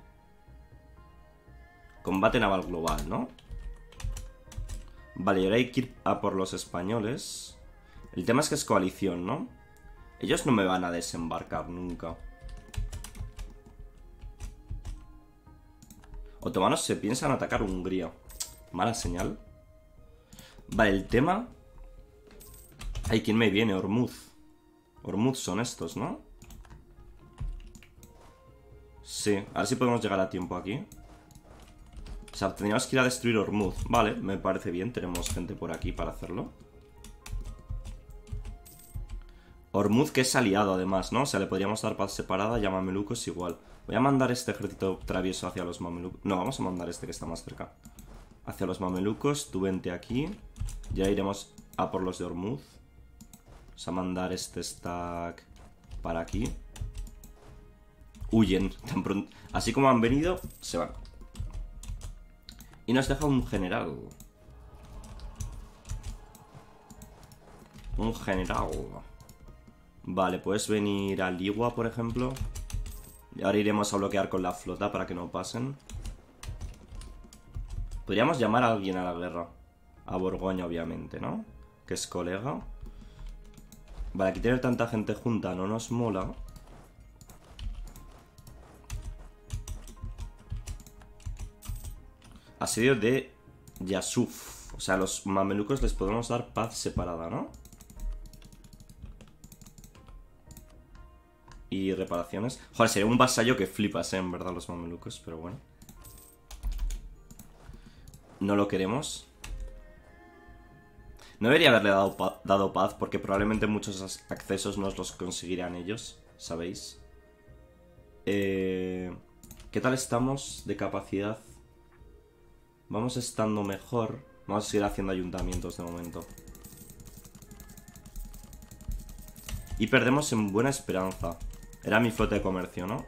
Combate naval global, ¿no? Vale, y ahora hay que ir a por los españoles. El tema es que es coalición, ¿no? Ellos no me van a desembarcar nunca. Otomanos se piensan atacar Hungría. Mala señal. Vale, el tema... Ay, ¿quién me viene? Ormuz. Ormuz son estos, ¿no? Sí, a ver si podemos llegar a tiempo aquí. O sea, tendríamos que ir a destruir Ormuz. Vale, me parece bien, tenemos gente por aquí para hacerlo. Ormuz que es aliado además, ¿no? O sea, le podríamos dar paz separada y a mamelucos igual. Voy a mandar este ejército travieso hacia los mamelucos. No, vamos a mandar este que está más cerca. Hacia los mamelucos, tú vente aquí. Ya iremos a por los de Ormuz. Vamos a mandar este stack para aquí. Huyen, tan pronto. Así como han venido, se van. Y nos deja un general. Un general. Vale, puedes venir a Ligua, por ejemplo. Y ahora iremos a bloquear con la flota para que no pasen. Podríamos llamar a alguien a la guerra. A Borgoña, obviamente, ¿no? Que es colega. Vale, aquí tener tanta gente junta no nos mola. Asedio de Yasuf. O sea, a los mamelucos les podemos dar paz separada, ¿no? Y reparaciones. Joder, sería un vasallo que flipas, ¿eh? En verdad, los mamelucos, pero bueno. No lo queremos. No debería haberle dado, pa dado paz, porque probablemente muchos accesos nos los conseguirán ellos, ¿sabéis? Eh, ¿Qué tal estamos de capacidad? Vamos estando mejor. Vamos a seguir haciendo ayuntamientos de momento. Y perdemos en Buena Esperanza. Era mi flota de comercio, ¿no?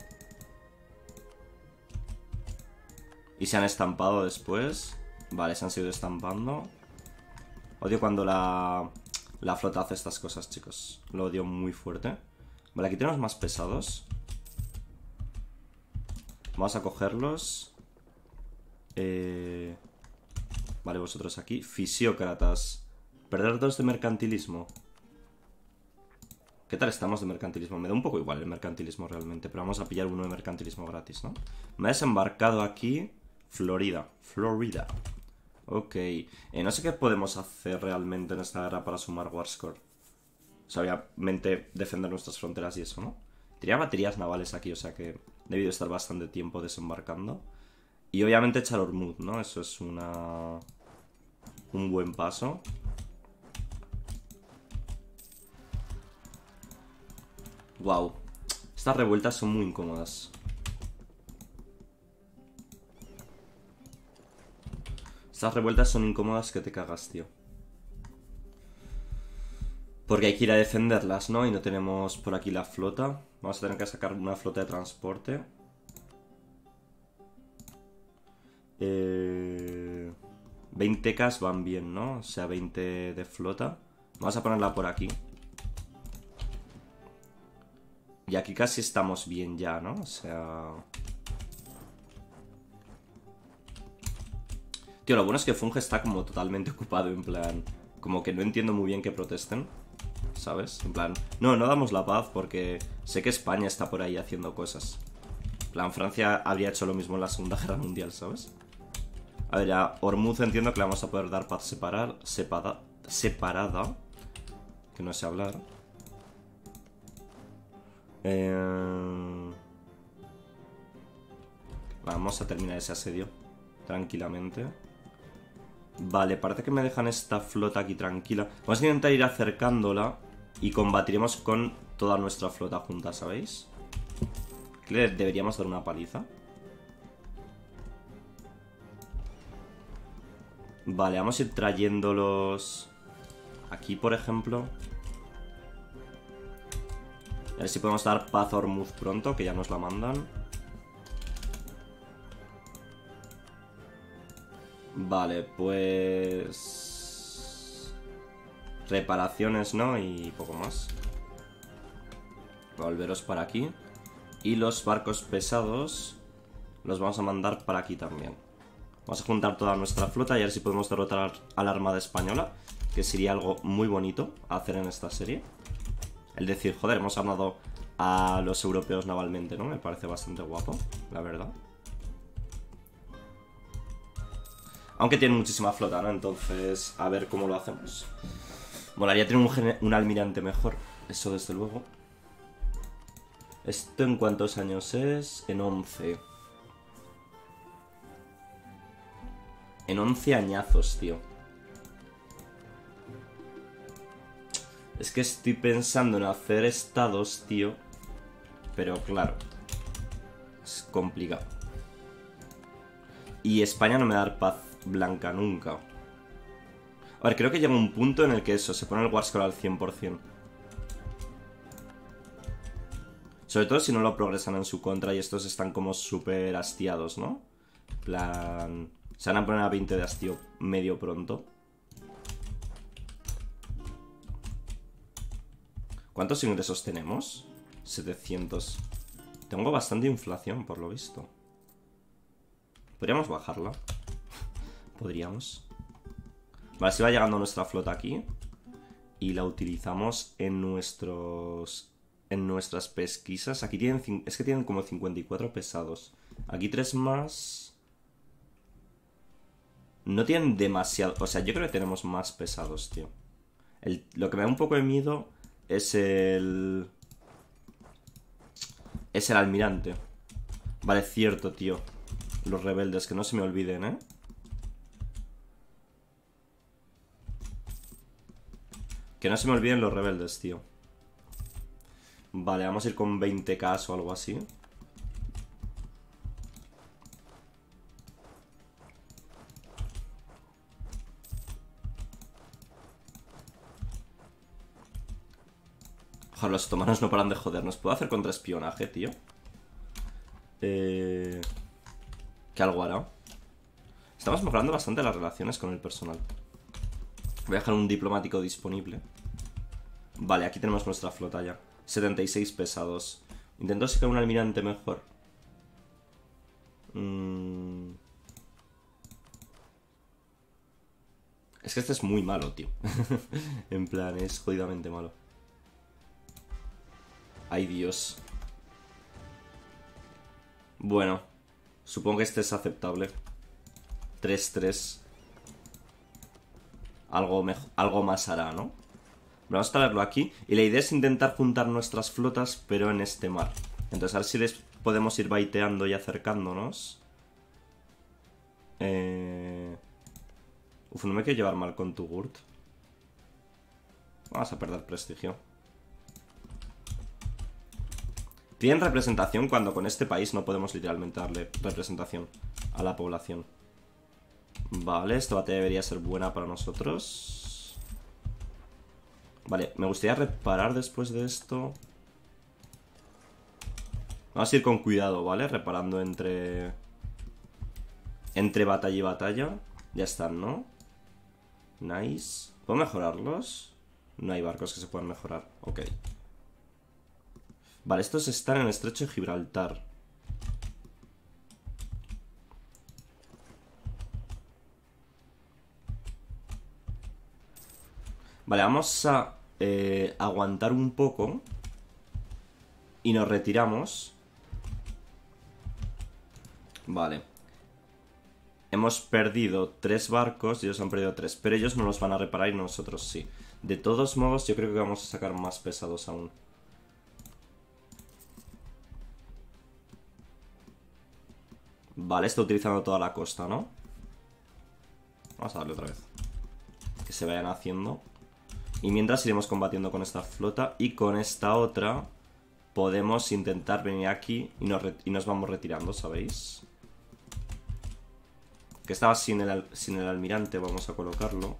Y se han estampado después. Vale, se han seguido estampando. Odio cuando la, la flota hace estas cosas, chicos. Lo odio muy fuerte. Vale, aquí tenemos más pesados. Vamos a cogerlos. Eh... Vale, vosotros aquí. Fisiócratas. Perder dos de mercantilismo. ¿Qué tal estamos de mercantilismo? Me da un poco igual el mercantilismo realmente, pero vamos a pillar uno de mercantilismo gratis, ¿no? Me ha desembarcado aquí Florida. Florida. Ok. Eh, no sé qué podemos hacer realmente en esta guerra para sumar Warscore. O sea, obviamente defender nuestras fronteras y eso, ¿no? Tenía baterías navales aquí, o sea que he debido estar bastante tiempo desembarcando. Y obviamente echar Ormuz, ¿no? Eso es una... un buen paso. Wow. Estas revueltas son muy incómodas. Estas revueltas son incómodas que te cagas, tío. Porque hay que ir a defenderlas, ¿no? Y no tenemos por aquí la flota. Vamos a tener que sacar una flota de transporte. Eh... veinte K van bien, ¿no? O sea, veinte de flota. Vamos a ponerla por aquí. Y aquí casi estamos bien ya, ¿no? O sea... Tío, lo bueno es que Funge está como totalmente ocupado, en plan... Como que no entiendo muy bien que protesten, ¿sabes? En plan... No, no damos la paz porque sé que España está por ahí haciendo cosas. En plan, Francia habría hecho lo mismo en la Segunda Guerra Mundial, ¿sabes? A ver, a Ormuz entiendo que le vamos a poder dar paz separar, sepada, separada. Que no sé hablar. Eh... Vamos a terminar ese asedio tranquilamente. Vale, parece que me dejan esta flota aquí tranquila. Vamos a intentar ir acercándola y combatiremos con toda nuestra flota junta, ¿sabéis? Que le deberíamos dar una paliza. Vale, vamos a ir trayéndolos aquí, por ejemplo. A ver si podemos dar paz a Ormuz pronto, que ya nos la mandan. Vale, pues... reparaciones, ¿no? Y poco más. Volveros para aquí. Y los barcos pesados los vamos a mandar para aquí también. Vamos a juntar toda nuestra flota y a ver si podemos derrotar a la Armada Española, que sería algo muy bonito a hacer en esta serie. El decir, joder, hemos armado a los europeos navalmente, ¿no? Me parece bastante guapo, la verdad. Aunque tienen muchísima flota, ¿no? Entonces, a ver cómo lo hacemos. Molaría tener un, un almirante mejor, eso desde luego. ¿Esto en cuántos años es? En once. En once añazos, tío. Es que estoy pensando en hacer estados, tío. Pero claro, es complicado. Y España no me da paz blanca nunca. A ver, creo que llega un punto en el que eso, se pone el Warscore al cien por cien. Sobre todo si no lo progresan en su contra y estos están como súper hastiados, ¿no? En plan... se van a poner a veinte de hastío medio pronto. ¿Cuántos ingresos tenemos? setecientos. Tengo bastante inflación, por lo visto. Podríamos bajarla. Podríamos. Vale, si va llegando nuestra flota aquí. Y la utilizamos en nuestros... En nuestras pesquisas. Aquí tienen... Es que tienen como cincuenta y cuatro pesados. Aquí tres más... No tienen demasiado... O sea, yo creo que tenemos más pesados, tío. El... Lo que me da un poco de miedo es el... Es el almirante. Vale, cierto, tío. Los rebeldes, que no se me olviden, ¿eh? Que no se me olviden los rebeldes, tío. Vale, vamos a ir con veinte k o algo así. Ojalá los otomanos no paran de jodernos. ¿Puedo hacer contraespionaje, tío? Eh... ¿Qué algo hará? Estamos mejorando bastante las relaciones con el personal. Voy a dejar un diplomático disponible. Vale, aquí tenemos nuestra flota ya. setenta y seis pesados. Intento sacar un almirante mejor. Mm... Es que este es muy malo, tío. En plan, es jodidamente malo. Ay, Dios. Bueno, supongo que este es aceptable. tres tres. Algo, algo más hará, ¿no? Vamos a traerlo aquí. Y la idea es intentar juntar nuestras flotas, pero en este mar. Entonces a ver si les podemos ir baiteando y acercándonos. Eh... Uf, no me quiero llevar mal con tu Gurt. Vamos a perder prestigio. Tienen representación cuando con este país no podemos literalmente darle representación a la población. Vale, esta batalla debería ser buena para nosotros. Vale, me gustaría reparar después de esto. Vamos a ir con cuidado, ¿vale? Reparando entre... Entre batalla y batalla. Ya están, ¿no? Nice. ¿Puedo mejorarlos? No hay barcos que se puedan mejorar. Ok. Vale, estos están en el estrecho de Gibraltar. Vale, vamos a eh, aguantar un poco. Y nos retiramos. Vale. Hemos perdido tres barcos y ellos han perdido tres. Pero ellos no los van a reparar y nosotros sí. De todos modos, yo creo que vamos a sacar más pesados aún. Vale, está utilizando toda la costa, ¿no? Vamos a darle otra vez. Que se vayan haciendo. Y mientras iremos combatiendo con esta flota. Y con esta otra podemos intentar venir aquí y nos, y nos vamos retirando, ¿sabéis? Que estaba sin el, sin el almirante, vamos a colocarlo.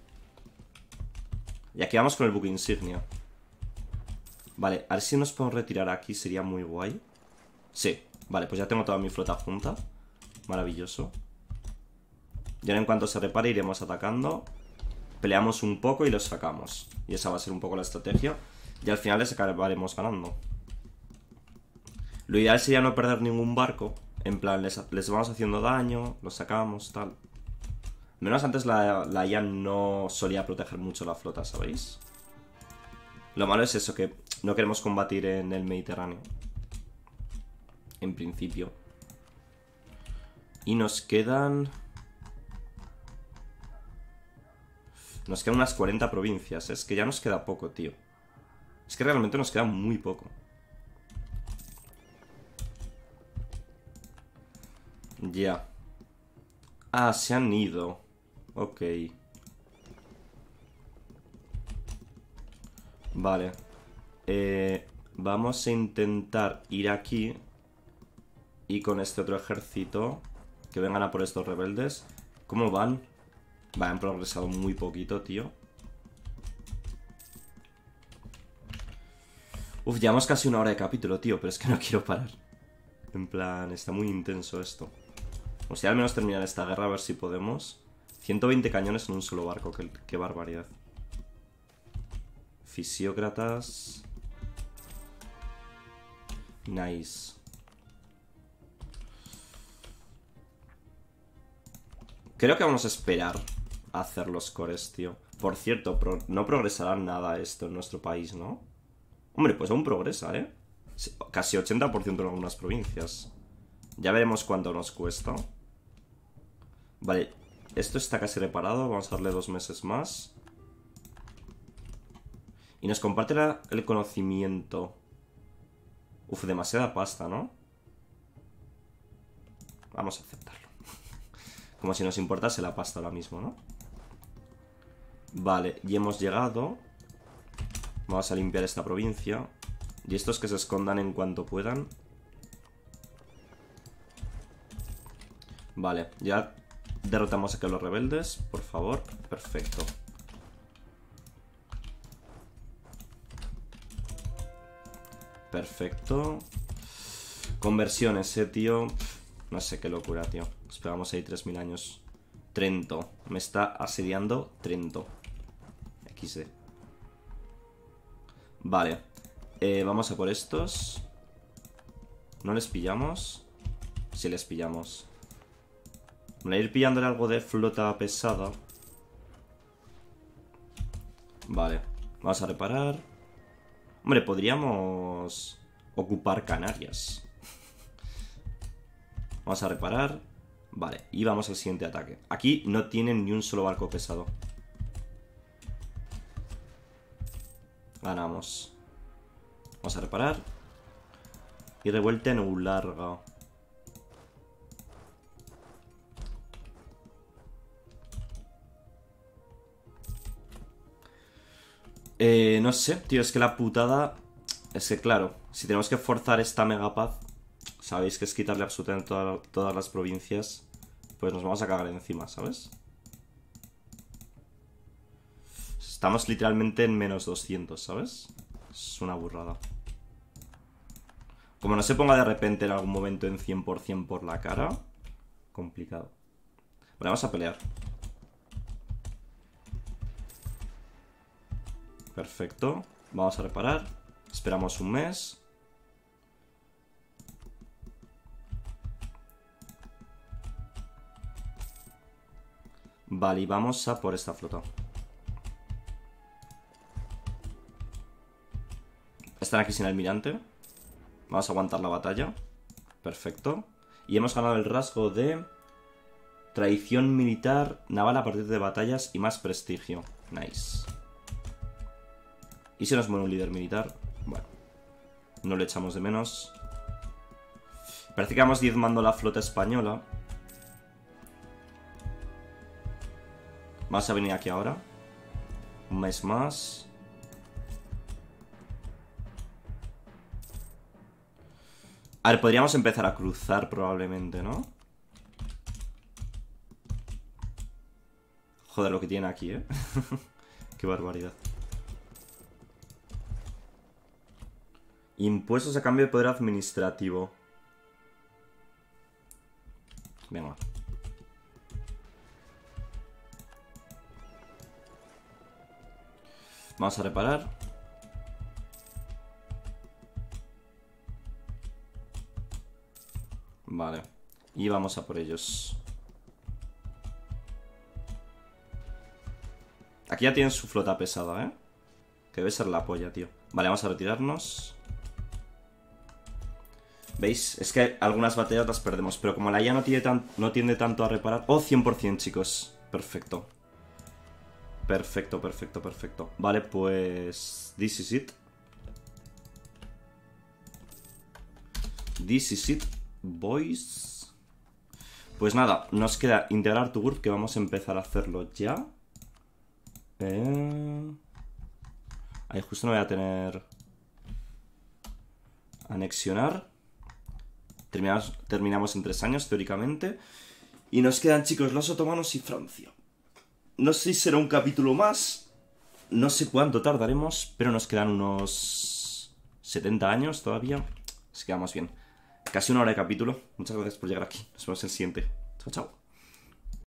Y aquí vamos con el buque insignia. Vale, a ver si nos podemos retirar aquí, sería muy guay. Sí, vale, pues ya tengo toda mi flota junta. Maravilloso. Y ahora en cuanto se repare iremos atacando. Peleamos un poco y los sacamos. Y esa va a ser un poco la estrategia. Y al final les acabaremos ganando. Lo ideal sería no perder ningún barco. En plan, les, les vamos haciendo daño, los sacamos, tal. Al menos antes la, la I A no solía proteger mucho la flota, ¿sabéis? Lo malo es eso, que no queremos combatir en el Mediterráneo. En principio. Y nos quedan... Nos quedan unas cuarenta provincias. Es que ya nos queda poco, tío. Es que realmente nos queda muy poco. Ya. Ah, se han ido. Ok. Vale. Eh, vamos a intentar ir aquí. Y con este otro ejército. Que vengan a por estos rebeldes. ¿Cómo van? Vale, han progresado muy poquito, tío. Uf, llevamos casi una hora de capítulo, tío. Pero es que no quiero parar. En plan, está muy intenso esto. O sea, al menos terminar esta guerra, a ver si podemos. ciento veinte cañones en un solo barco. Qué, qué barbaridad. Fisiócratas. Nice. Creo que vamos a esperar a hacer los cores, tío. Por cierto, pro no progresará nada esto en nuestro país, ¿no? Hombre, pues aún progresa, ¿eh? Casi ochenta por ciento en algunas provincias. Ya veremos cuánto nos cuesta. Vale, esto está casi reparado. Vamos a darle dos meses más. Y nos comparte la, el conocimiento. Uf, demasiada pasta, ¿no? Vamos a aceptarlo. Como si nos importase la pasta ahora mismo, ¿no? Vale, y hemos llegado. Vamos a limpiar esta provincia. Y estos que se escondan en cuanto puedan. Vale, ya derrotamos aquí a los rebeldes, por favor. Perfecto. Perfecto. Conversiones, eh, tío. No sé qué locura, tío. Esperamos ahí tres mil años. Trento. Me está asediando Trento. equis de. Vale. Eh, vamos a por estos. ¿No les pillamos? Sí les pillamos. Voy a ir pillándole algo de flota pesada. Vale. Vamos a reparar. Hombre, podríamos ocupar Canarias. Vamos a reparar. Vale, y vamos al siguiente ataque. Aquí no tienen ni un solo barco pesado. Ganamos. Vamos a reparar. Y revuelta en Ularga. Eh, no sé, tío, es que la putada... Es que claro, si tenemos que forzar esta megapaz, sabéis que es quitarle absolutamente toda, todas las provincias, pues nos vamos a cagar encima, ¿sabes? Estamos literalmente en menos doscientos, ¿sabes? Es una burrada. Como no se ponga de repente en algún momento en cien por cien por la cara, complicado. Vale, vamos a pelear. Perfecto. Vamos a reparar. Esperamos un mes. Vale, y vamos a por esta flota. Están aquí sin almirante. Vamos a aguantar la batalla. Perfecto. Y hemos ganado el rasgo de tradición militar naval a partir de batallas y más prestigio. Nice. ¿Y si nos muere un líder militar? Bueno, no le echamos de menos. Parece que vamos diezmando la flota española. Vamos a venir aquí ahora. Un mes más. A ver, podríamos empezar a cruzar probablemente, ¿no? Joder, lo que tiene aquí, ¿eh? Qué barbaridad. Impuestos a cambio de poder administrativo. Venga. Vamos a reparar. Vale. Y vamos a por ellos. Aquí ya tienen su flota pesada, ¿eh? Que debe ser la polla, tío. Vale, vamos a retirarnos. ¿Veis? Es que algunas batallas las perdemos. Pero como la I A no tiende, tan, no tiende tanto a reparar... ¡Oh, cien por cien, chicos! Perfecto. Perfecto, perfecto, perfecto. Vale, pues... This is it. This is it, boys. Pues nada, nos queda integrar tu group, que vamos a empezar a hacerlo ya. Eh... Ahí justo no voy a tener... Anexionar. Terminamos, terminamos en tres años, teóricamente. Y nos quedan, chicos, los otomanos y Francia. No sé si será un capítulo más. No sé cuánto tardaremos, pero nos quedan unos setenta años todavía. Así que vamos bien. Casi una hora de capítulo. Muchas gracias por llegar aquí. Nos vemos en el siguiente. Chao, chao.